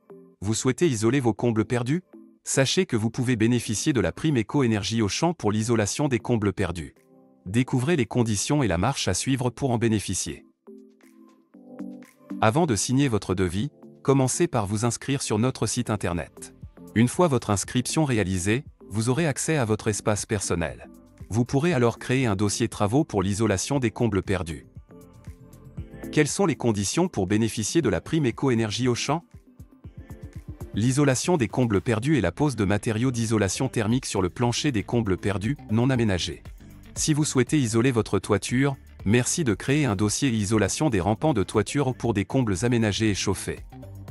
Vous souhaitez isoler vos combles perdus? Sachez que vous pouvez bénéficier de la prime éco-énergie Auchan pour l'isolation des combles perdus. Découvrez les conditions et la marche à suivre pour en bénéficier. Avant de signer votre devis, commencez par vous inscrire sur notre site internet. Une fois votre inscription réalisée, vous aurez accès à votre espace personnel. Vous pourrez alors créer un dossier travaux pour l'isolation des combles perdus. Quelles sont les conditions pour bénéficier de la prime éco-énergie Auchan? L'isolation des combles perdus et la pose de matériaux d'isolation thermique sur le plancher des combles perdus, non aménagés. Si vous souhaitez isoler votre toiture, merci de créer un dossier isolation des rampants de toiture pour des combles aménagés et chauffés.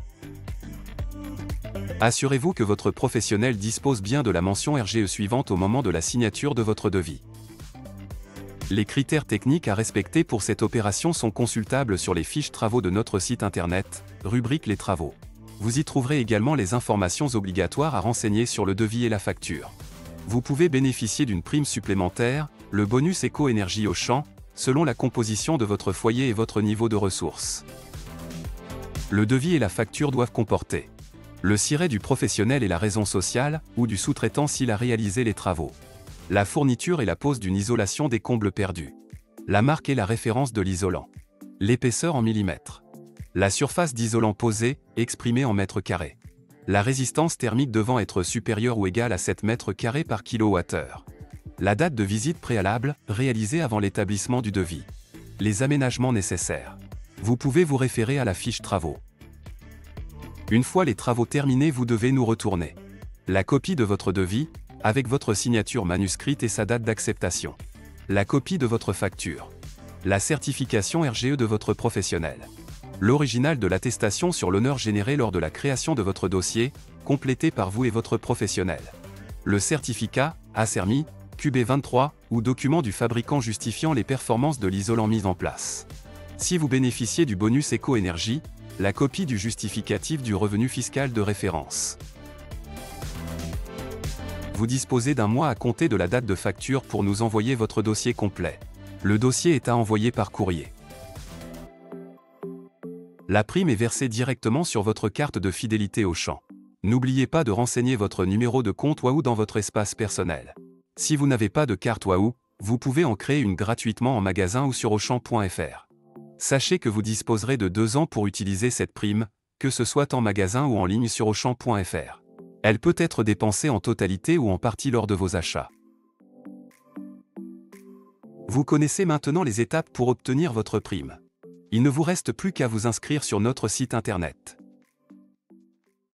Assurez-vous que votre professionnel dispose bien de la mention RGE suivante au moment de la signature de votre devis. Les critères techniques à respecter pour cette opération sont consultables sur les fiches travaux de notre site internet, rubrique Les travaux. Vous y trouverez également les informations obligatoires à renseigner sur le devis et la facture. Vous pouvez bénéficier d'une prime supplémentaire, le bonus éco-énergie Auchan, selon la composition de votre foyer et votre niveau de ressources. Le devis et la facture doivent comporter le siret du professionnel et la raison sociale, ou du sous-traitant s'il a réalisé les travaux. La fourniture et la pose d'une isolation des combles perdus. La marque et la référence de l'isolant. L'épaisseur en millimètres. La surface d'isolant posée, exprimée en mètres carrés. La résistance thermique devant être supérieure ou égale à 7 mètres carrés par kilowattheure. La date de visite préalable, réalisée avant l'établissement du devis. Les aménagements nécessaires. Vous pouvez vous référer à la fiche travaux. Une fois les travaux terminés, vous devez nous retourner la copie de votre devis, avec votre signature manuscrite et sa date d'acceptation. La copie de votre facture. La certification RGE de votre professionnel. L'original de l'attestation sur l'honneur généré lors de la création de votre dossier, complété par vous et votre professionnel. Le certificat, ACERMI, QB23, ou document du fabricant justifiant les performances de l'isolant mis en place. Si vous bénéficiez du bonus éco-énergie, la copie du justificatif du revenu fiscal de référence. Vous disposez d'un mois à compter de la date de facture pour nous envoyer votre dossier complet. Le dossier est à envoyer par courrier. La prime est versée directement sur votre carte de fidélité Auchan. N'oubliez pas de renseigner votre numéro de compte Wahoo dans votre espace personnel. Si vous n'avez pas de carte Wahoo, vous pouvez en créer une gratuitement en magasin ou sur Auchan.fr. Sachez que vous disposerez de 2 ans pour utiliser cette prime, que ce soit en magasin ou en ligne sur Auchan.fr. Elle peut être dépensée en totalité ou en partie lors de vos achats. Vous connaissez maintenant les étapes pour obtenir votre prime. Il ne vous reste plus qu'à vous inscrire sur notre site internet.